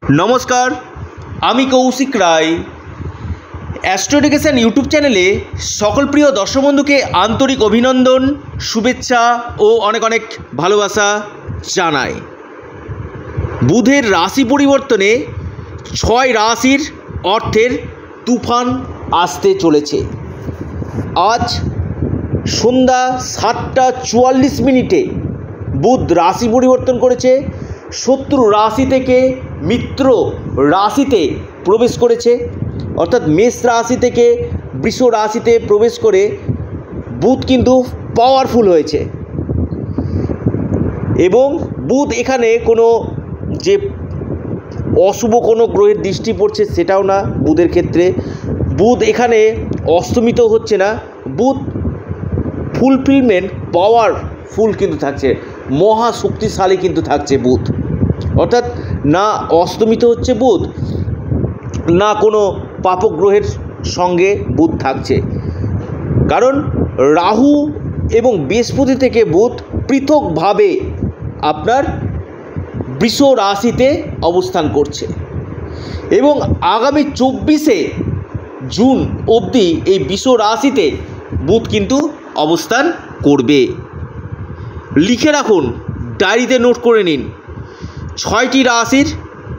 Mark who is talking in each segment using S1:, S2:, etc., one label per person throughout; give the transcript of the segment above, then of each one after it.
S1: नमस्कार आमी Kaushik Roy Astro Education YouTube चैनेले सकल प्रिय दर्शक बंधुके आंतरिक अभिनंदन शुभेच्छा और अनेक अनेक भालोबासा जानाई। बुधेर राशि परिवर्तने छय राशिर अर्थेर तुफान आसते चलेछे। आज सन्ध्या 7टा 44 बुध राशि परिवर्तन करेছে। शत्रु राशि থেকে मित्र राशिते प्रवेश करेছে, अर्थात मेष राशि থেকে वृष राशिते प्रवेश करे बुध किन्तु पावरफुल হয়েছে এবং বুধ এখানে কোনো যে অশুভ কোনো গ্রহের দৃষ্টি পড়ছে সেটাও না। বুধের ক্ষেত্রে বুধ এখানে অস্তমিত হচ্ছে না, বুধ ফুলফিলমেন্ট পাওয়ারফুল কিন্তু থাকছে, মহা শক্তিশালী কিন্তু থাকছে বুধ। অর্থাৎ না অস্তমিত হচ্ছে বুধ, না কোনো পাপগ্রহের সঙ্গে বুধ থাকছে, কারণ রাহু এবং বৃহস্পতি থেকে বুধ পৃথকভাবে আপনার বৃষ রাশিতে অবস্থান করছে এবং আগামী 24শে জুন অবধি এই বৃষ রাশিতে বুধ কিন্তু অবস্থান করবে। লিখে রাখুন, ডায়েরিতে নোট করে নিন, 6টি রাশির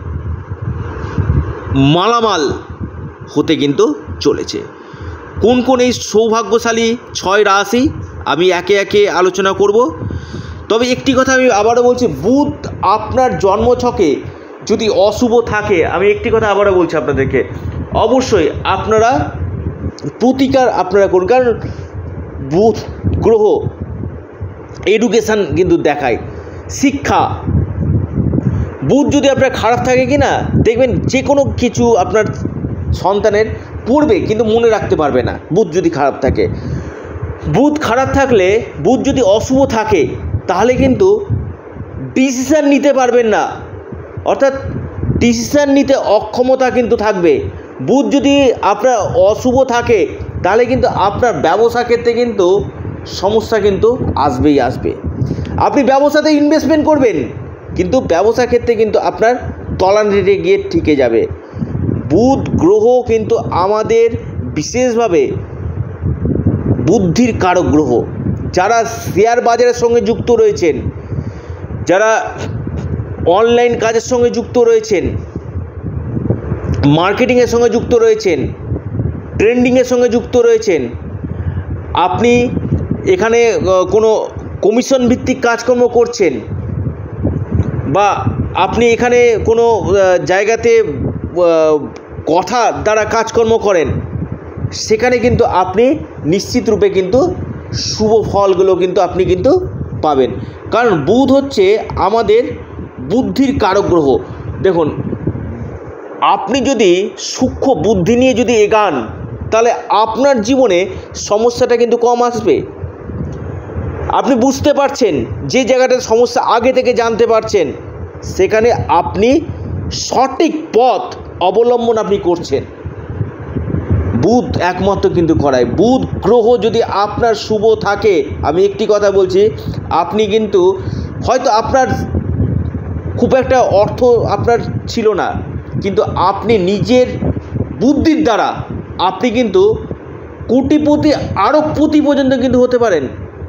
S1: মালামাল হতে কিন্তু চলেছে। কোন কোন এই সৌভাগ্যশালী 6 রাশি আমি একে একে আলোচনা করব। তবে একটি কথা আমি আবারও বলছি, বুধ আপনার জন্মছকে যদি অশুভ থাকে, আমি একটি কথা আবারও বলছি আপনাদেরকে, অবশ্যই আপনারা প্রতিকার আপনারা করুন, কারণ বুধ গ্রহ এডুকেশান কিন্তু দেখায়, শিক্ষা। বুধ যদি আপনার খারাপ থাকে কি না, দেখবেন যে কোনো কিছু আপনার সন্তানের পড়বে কিন্তু মনে রাখতে পারবে না, বুধ যদি খারাপ থাকে। বুধ খারাপ থাকলে, বুধ যদি অশুভ থাকে তাহলে কিন্তু ডিসিশান নিতে পারবেন না, অর্থাৎ ডিসিশান নিতে অক্ষমতা কিন্তু থাকবে। বুধ যদি আপনার অশুভ থাকে তাহলে কিন্তু আপনার ব্যবসা ক্ষেত্রে কিন্তু সমস্যা কিন্তু আসবেই আসবে। আপনি ব্যবসাতে ইনভেস্টমেন্ট করবেন কিন্তু ব্যবসা ক্ষেত্রে কিন্তু আপনার তলানিতে গিয়ে ঠেকে যাবে। বুধ গ্রহ কিন্তু আমাদের বিশেষভাবে বুদ্ধির কারক গ্রহ। যারা শেয়ার বাজারের সঙ্গে যুক্ত রয়েছেন, যারা অনলাইন কাজের সঙ্গে যুক্ত রয়েছেন, মার্কেটিংয়ের সঙ্গে যুক্ত রয়েছেন, ট্রেন্ডিংয়ের সঙ্গে যুক্ত রয়েছেন, আপনি এখানে কোনো কমিশন ভিত্তিক কাজকর্ম করছেন বা আপনি এখানে কোনো জায়গাতে কথা দ্বারা কাজকর্ম করেন, সেখানে কিন্তু আপনি নিশ্চিত রূপে কিন্তু শুভ ফলগুলো কিন্তু আপনি কিন্তু পাবেন, কারণ বুধ হচ্ছে আমাদের বুদ্ধির কারক গ্রহ। দেখুন, আপনি যদি সূক্ষ্ম বুদ্ধি নিয়ে যদি এগান তাহলে আপনার জীবনে সমস্যাটা কিন্তু কম আসবে। আপনি বুঝতে পারছেন, যে জায়গাটার সমস্যা আগে থেকে জানতে পারছেন, সেখানে আপনি সঠিক পথ অবলম্বন আপনি করছেন। বুধ একমাত্র কিন্তু করায়। বুধ গ্রহ যদি আপনার শুভ থাকে, আমি একটি কথা বলছি, আপনি কিন্তু হয়তো আপনার খুব একটা অর্থ আপনার ছিল না, কিন্তু আপনি নিজের বুদ্ধির দ্বারা আপনি কিন্তু কোটিপতি আরবপতি পর্যন্ত কিন্তু হতে পারেন।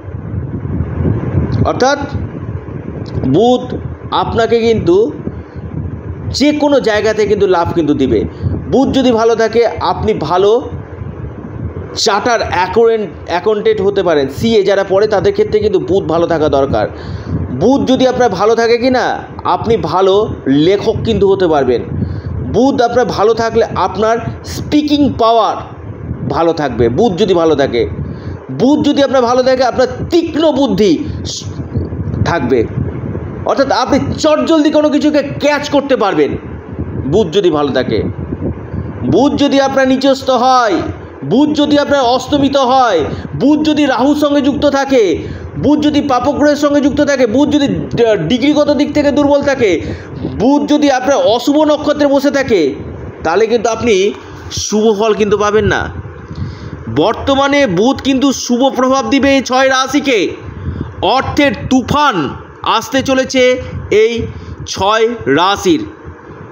S1: অর্থাৎ বুধ আপনাকে কিন্তু যে কোনো জায়গাতে কিন্তু লাভ কিন্তু দিবে। বুধ যদি ভালো থাকে, আপনি ভালো চার্টার অ্যাকাউন্টেন্ট হতে পারেন। সিএ যারা পড়ে তাদের ক্ষেত্রে কিন্তু বুধ ভালো থাকা দরকার। বুধ যদি আপনার ভালো থাকে কি না, আপনি ভালো লেখক কিন্তু হতে পারবেন। বুধ আপনার ভালো থাকলে আপনার স্পিকিং পাওয়ার ভালো থাকবে, বুধ যদি ভালো থাকে। বুধ যদি আপনার ভালো থাকে, আপনার তীক্ষ্ণ বুদ্ধি থাকবে, অর্থাৎ আপনি চটজলদি কোনো কিছুকে ক্যাচ করতে পারবেন বুধ যদি ভালো থাকে। বুধ যদি আপনার নিচস্থ হয়, বুধ যদি আপনার অস্তমিত হয়, বুধ যদি রাহুর সঙ্গে যুক্ত থাকে, বুধ যদি পাপগ্রহের সঙ্গে যুক্ত থাকে, বুধ যদি ডিগ্রিগত দিক থেকে দুর্বল থাকে, বুধ যদি আপনার অশুভ নক্ষত্রে বসে থাকে, তাহলে কিন্তু আপনি শুভ ফল কিন্তু পাবেন না। বর্তমানে বুধ কিন্তু শুভ প্রভাব দিবে এই 6 রাশিকে। অর্থের তুফান আসতে চলেছে এই 6 রাশির।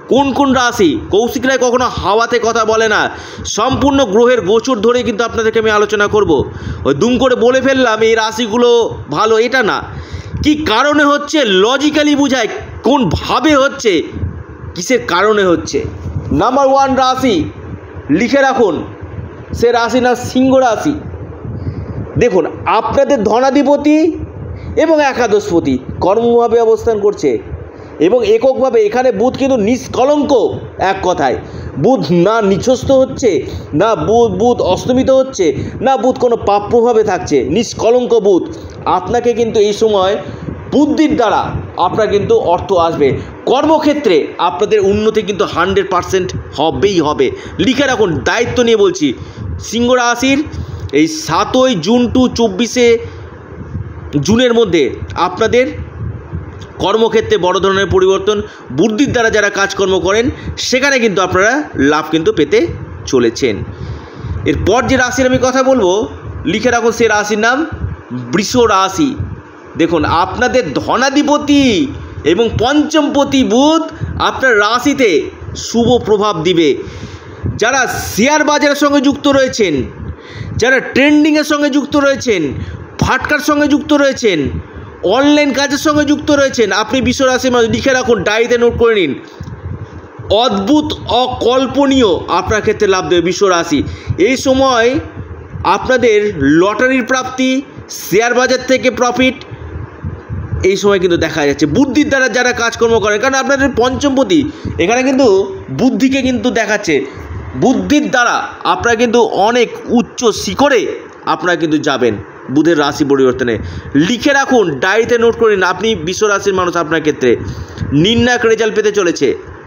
S1: কোন কোন রাশি, কৌশিক রায় কখনো হাওয়াতে কথা বলে না, সম্পূর্ণ গ্রহের গোচর ধরে কিন্তু আপনাদেরকে আমি আলোচনা করব। ওই দুম করে বলে ফেললাম এই রাশিগুলো ভালো, এটা না, কি কারণে হচ্ছে লজিক্যালি বুঝায়, কোন ভাবে হচ্ছে, কিসের কারণে হচ্ছে। নাম্বার 1 রাশি লিখে রাখুন, সে রাশি না সিংহ রাশি। দেখুন আপনাদের ধনাধিপতি এবং একাদশপতি কর্মভাবে অবস্থান করছে এবং এককভাবে। এখানে বুধ কিন্তু নিষ্কলঙ্ক, এক কথায় বুধ না নিচস্থ হচ্ছে, না বুধ অস্তমিত হচ্ছে, না বুধ কোনো পাপ প্রভাবে থাকছে, নিষ্কলঙ্ক বুধ। আপনাকে কিন্তু এই সময় বুদ্ধির দ্বারা আপনার কিন্তু অর্থ আসবে। কর্মক্ষেত্রে আপনাদের উন্নতি কিন্তু 100% হবেই হবে। লিখে রাখুন, দায়িত্ব নিয়ে বলছি। সিংহ রাশির এই 7ই জুন টু 24শে জুনের মধ্যে আপনাদের কর্মক্ষেত্রে বড় ধরনের পরিবর্তন, বুদ্ধির দ্বারা যারা কাজকর্ম করেন সেখানে কিন্তু আপনারা লাভ কিন্তু পেতে চলেছেন। এরপর যে রাশির আমি কথা বলবো, লিখে রাখুন, সে রাশির নাম বৃষ রাশি। দেখুন আপনাদের ধনাধিপতি এবং পঞ্চমপতি বুধ আপনার রাশিতে শুভ প্রভাব দিবে। যারা শেয়ার বাজারের সঙ্গে যুক্ত রয়েছেন, যারা ট্রেন্ডিংয়ের সঙ্গে যুক্ত রয়েছেন, ফাটকার সঙ্গে যুক্ত রয়েছেন, অনলাইন কাজের সঙ্গে যুক্ত রয়েছেন, আপনি বৃষ রাশির মানুষ, লিখে রাখুন, ডায়েরিতে নোট করে নিন, অদ্ভুত অকল্পনীয় আপনার ক্ষেত্রে লাভ দেবে বৃষ রাশি। এই সময় আপনাদের লটারির প্রাপ্তি, শেয়ার বাজার থেকে প্রফিট এই সময় কিন্তু দেখা যাচ্ছে। বুদ্ধির দ্বারা যারা কাজকর্ম করেন, কারণ আপনাদের পঞ্চমপতি এখানে কিন্তু বুদ্ধিকে কিন্তু দেখাচ্ছে, বুদ্ধির দ্বারা আপনারা কিন্তু অনেক উচ্চ শিখরে আপনারা কিন্তু যাবেন বুধের রাশি পরিবর্তনে। লিখে রাখুন, ডায়েরিতে নোট করে নিন, আপনি বৃষ রাশির মানুষ, আপনার ক্ষেত্রে নির্ণায়ক রেজাল্ট পেতে চলেছে।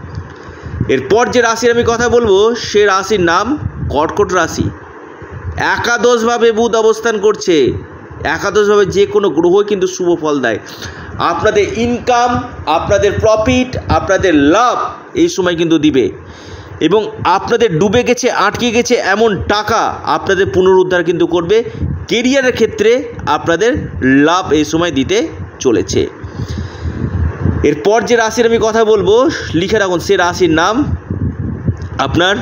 S1: এরপর যে রাশির আমি কথা বলবো, সে রাশির নাম কর্কট রাশি। একাদশভাবে বুধ অবস্থান করছে। একাদশভাবে যে কোনো গ্রহ কিন্তু শুভ ফল দেয়। আপনাদের ইনকাম, আপনাদের প্রফিট, আপনাদের লাভ এই সময় কিন্তু দিবে এবং আপনাদের ডুবে গেছে, আটকে গেছে এমন টাকা আপনাদের পুনরুদ্ধার কিন্তু করবে। কেরিয়ারের ক্ষেত্রে আপনাদের লাভ এই সময় দিতে চলেছে। এরপর যে রাশির আমি কথা বলবো, লিখে রাখুন, সে রাশির নাম আপনার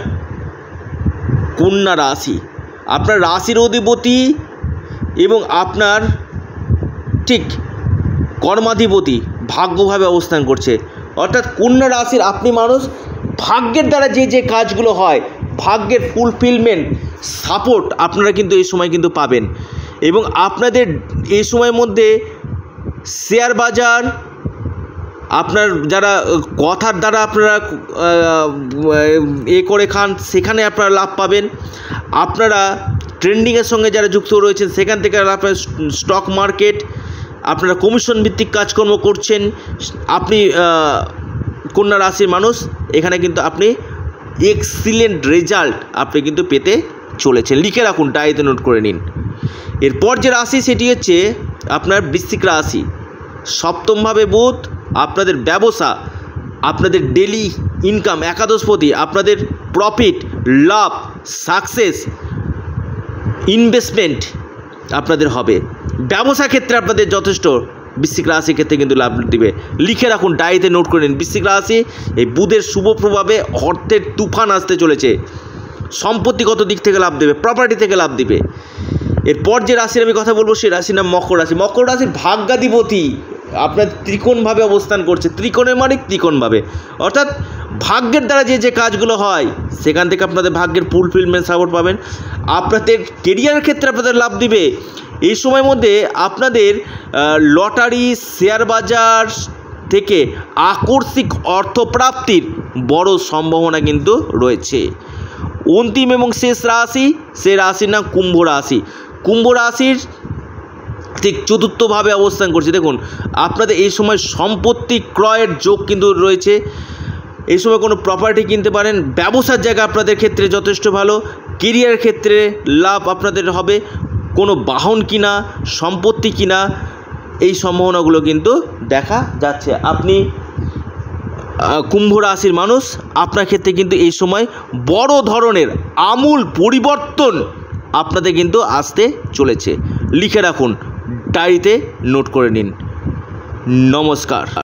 S1: কন্যা রাশি। আপনার রাশির অধিপতি এবং আপনার ঠিক কর্মাধিপতি ভাগ্যভাবে অবস্থান করছে, অর্থাৎ কন্যা রাশির আপনি মানুষ, ভাগ্যের দ্বারা যে যে কাজগুলো হয়, ভাগ্যের ফুলফিলমেন্ট, সাপোর্ট আপনারা কিন্তু এই সময় কিন্তু পাবেন। এবং আপনাদের এই সময়ের মধ্যে শেয়ার বাজার, আপনার যারা কথার দ্বারা আপনারা করে খান, সেখানে আপনারা লাভ পাবেন। আপনারা ট্রেন্ডিংয়ের সঙ্গে যারা যুক্ত রয়েছেন সেখান থেকে লাভ পাবেন। স্টক মার্কেট, আপনারা কমিশন ভিত্তিক কাজকর্ম করছেন, আপনি কন্যা রাশির মানুষ, এখানে কিন্তু আপনি এক্সিলেন্ট রেজাল্ট আপনি কিন্তু পেতে চলেছেন। লিখে রাখুন, ডায়েরিতে নোট করে নিন। এরপর যে রাশি সেটি হচ্ছে আপনার বৃশ্চিক রাশি। সপ্তমভাবে বুধ আপনাদের ব্যবসা, আপনাদের ডেলি ইনকাম, একাদশপতি আপনাদের প্রফিট, লাভ, সাকসেস, ইনভেস্টমেন্ট আপনাদের হবে। ব্যবসা ক্ষেত্রে আপনাদের যথেষ্ট বৃশ্চিক রাশির ক্ষেত্রে কিন্তু লাভ দিবে। লিখে রাখুন, ডায়েরিতে নোট করে নিন, বৃশ্চিক রাশি এই বুধের শুভ প্রভাবে অর্থের তুফান আসতে চলেছে। সম্পত্তিগত দিক থেকে লাভ দেবে, প্রপার্টি থেকে লাভ দিবে। এরপর যে রাশির আমি কথা বলবো, সেই রাশির নাম মকর রাশি। মকর রাশির ভাগ্যাধিপতি আপনার ত্রিকোণভাবে অবস্থান করছে। ত্রিকোণের মানে ত্রিকোণভাবে, অর্থাৎ ভাগ্যের দ্বারা যে যে কাজগুলো হয় সেখান থেকে আপনাদের ভাগ্যের ফুলফিলমেন্ট সাপোর্ট পাবেন। আপনাদের কেরিয়ারের ক্ষেত্রে আপনাদের লাভ দিবে। এই সময়ের মধ্যে আপনাদের লটারি, শেয়ার বাজার থেকে আকস্মিক অর্থপ্রাপ্তির বড় সম্ভাবনা কিন্তু রয়েছে। অন্তিম এবং শেষ রাশি, সে রাশির নাম কুম্ভ রাশি। কুম্ভ রাশির ঠিক চতুর্থভাবে অবস্থান করছে। দেখুন আপনাদের এই সময় সম্পত্তি ক্রয়ের যোগ কিন্তু রয়েছে। এই সময় কোনো প্রপার্টি কিনতে পারেন। ব্যবসার জায়গা আপনাদের ক্ষেত্রে যথেষ্ট ভালো। কেরিয়ার ক্ষেত্রে লাভ আপনাদের হবে। কোনো বাহন কিনা, সম্পত্তি কিনা, এই সম্ভাবনাগুলো কিন্তু দেখা যাচ্ছে। আপনি কুম্ভ রাশির মানুষ, আপনার ক্ষেত্রে কিন্তু এই সময় বড় ধরনের আমূল পরিবর্তন আপনাদের কিন্তু আসতে চলেছে। লিখে রাখুন, ডায়েরিতে নোট করে নিন। নমস্কার।